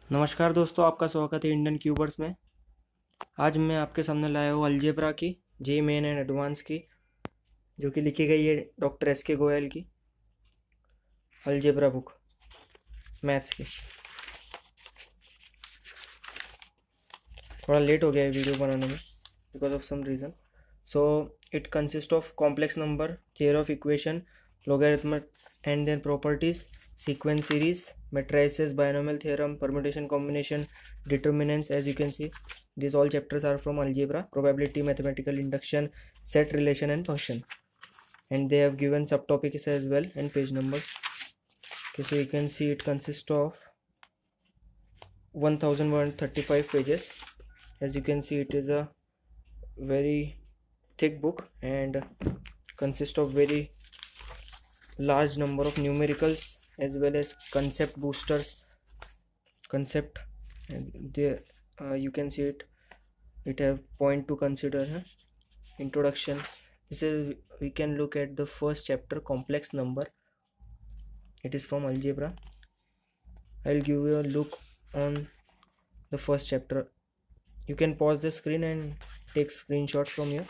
नमस्कार दोस्तों, आपका स्वागत है इंडियन क्यूबर्स में। आज मैं आपके सामने लाया हूँ अलजेब्रा की जे मेन एंड एडवांस की, जो कि लिखी गई है डॉक्टर एस के गोयल की अलजेब्रा बुक मैथ्स की। थोड़ा लेट हो गया है वीडियो बनाने में because of some reason. So it consist of complex number, theory of equation, logarithm and their properties, sequence series, matrices, binomial theorem, permutation combination, determinants. As you can see, these all chapters are from algebra, probability, mathematical induction, set, relation and function, and they have given subtopics as well and page numbers. Okay, so you can see it consists of 1135 pages. As you can see, it is a very thick book and consists of very large number of numericals as well as concept boosters, concept, and there you can see it have point to consider. Introduction. This is, we can look at the first chapter, complex number. It is from algebra. I'll give you a look on the first chapter. You can pause the screen and take screenshots from here.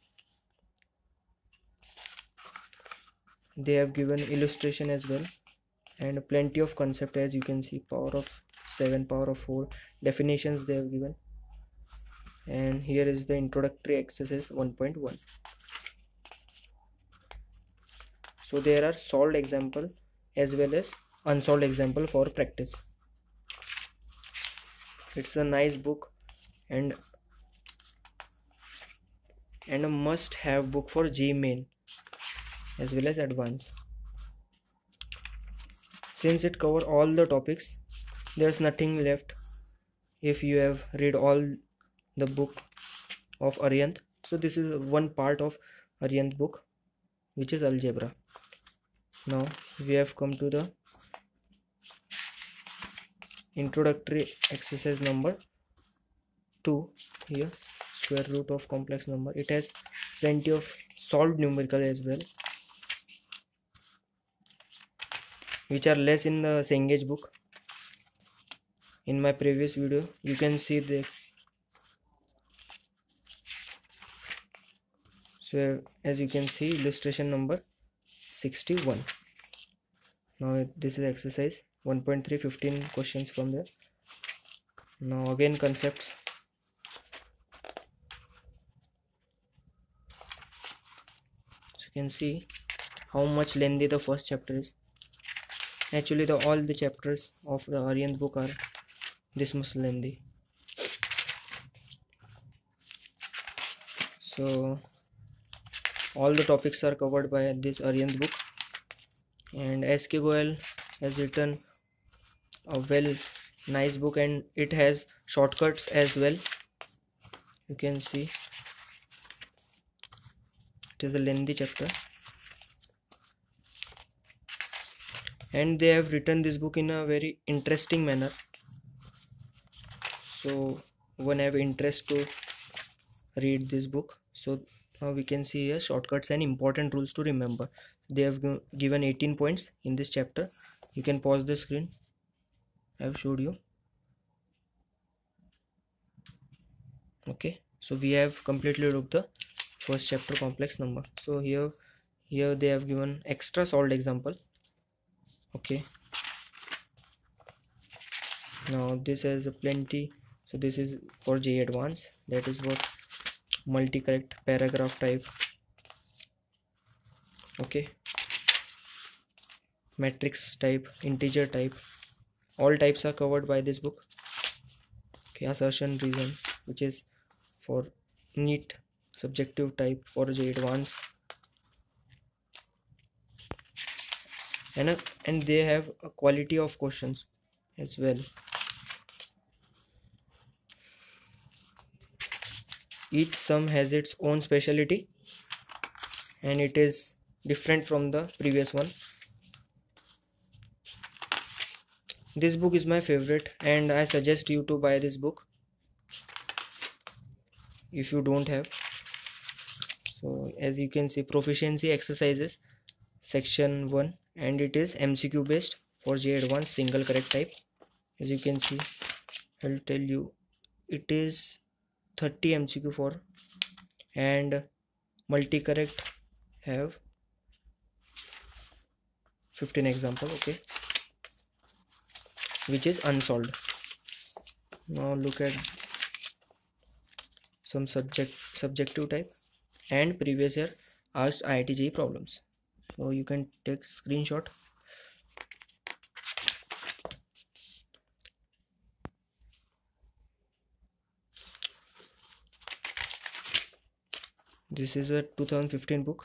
They have given illustration as well and plenty of concept. As you can see, power of 7, power of 4, definitions they have given. And here is the introductory exercise 1.1. so there are solved example as well as unsolved example for practice. It's a nice book and a must have book for G main as well as advanced. Since it cover all the topics, there's nothing left if you have read all the book of arihant. So this is one part of arihant book, which is algebra. Now we have come to the introductory exercise number 2. Here, square root of complex number. It has plenty of solved numerical as well, which are less in the Cengage book. In my previous video, you can see the, so as you can see, illustration number 61. Now this is exercise 1.3, 15 questions from there. Now again concepts. So you can see how much lengthy the first chapter is. Actually, all the chapters of the arihant book are this much lengthy. So all the topics are covered by this arihant book, and S.K. Goel has written a nice book, and it has shortcuts as well. You can see it is a lengthy chapter, and they have written this book in a very interesting manner, so one have interest to read this book. So now we can see here shortcuts and important rules to remember. They have given 18 points in this chapter. You can pause the screen. I have showed you. Okay, so we have completely looked the first chapter, complex number. So here they have given extra solved example. Okay, now this has a plenty. So this is for J advanced, that is what multi-correct, paragraph type. Okay, matrix type, integer type, all types are covered by this book. Okay, assertion, reason, which is for neat subjective type for J advanced, and they have a quality of questions as well. Each sum has its own speciality and it is different from the previous one. This book is my favorite and I suggest you to buy this book if you don't have. So as you can see, proficiency exercises section 1, and it is MCQ based for J advanced, single correct type. As you can see, I'll tell you, it is 30 MCQ for, and multi-correct have 15 example, okay, which is unsolved. Now look at some subjective type and previous year asked IIT JEE problems. So you can take screenshot. This is a 2015 book.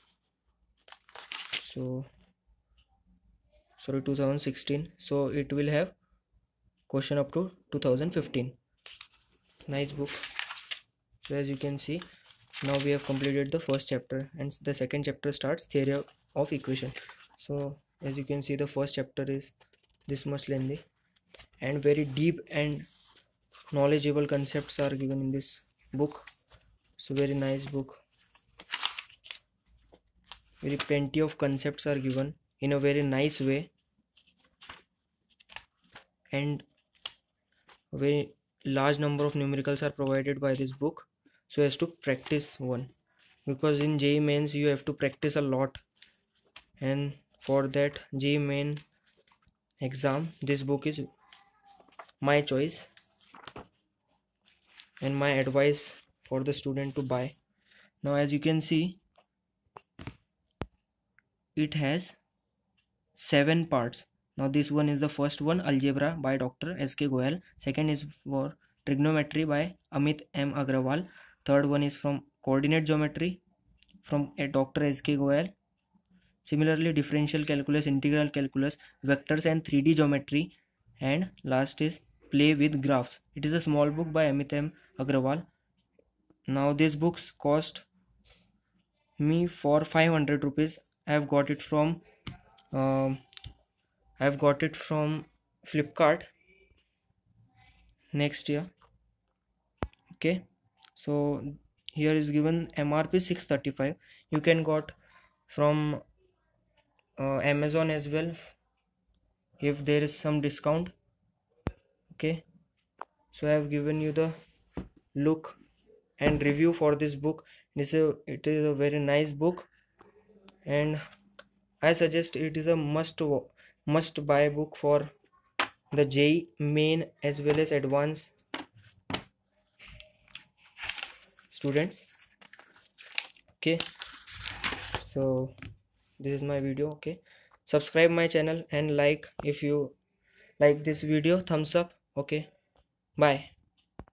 So sorry, 2016. So it will have question up to 2015. Nice book. So as you can see, now we have completed the first chapter, and the second chapter starts theory of equation. So as you can see, the first chapter is this much lengthy, and very deep and knowledgeable concepts are given in this book. So very nice book. Very plenty of concepts are given in a very nice way, and a very large number of numericals are provided by this book, so as to practice one, because in JEE mains you have to practice a lot, and for that JEE main exam this book is my choice and my advice for the student to buy. Now as you can see, it has 7 parts. Now this one is the first one, algebra by Dr. S.K. Goyal. Second is for trigonometry by Amit M. Agrawal. Third one is from coordinate geometry from Dr. S.K. Goyal. Similarly, differential calculus, integral calculus, vectors and 3D geometry. And last is play with graphs. It is a small book by Amit M. Agrawal. Now these books cost me for 500 rupees. I have got it from Flipkart next year. Okay, so here is given MRP 635. You can got from Amazon as well if there is some discount. Okay, so I have given you the look and review for this book. It is a very nice book, and I suggest it is a must buy book for the JEE main as well as advanced students. Okay, so this is my video. Okay, subscribe my channel and like if you like this video, thumbs up. Okay, bye.